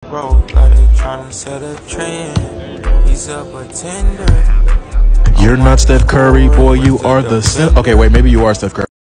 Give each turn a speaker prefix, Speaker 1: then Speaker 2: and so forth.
Speaker 1: broke like trying to set a trend. He's a pretender.
Speaker 2: You're not Steph Curry, boy. You are the. Okay, wait. Maybe you are Steph Curry.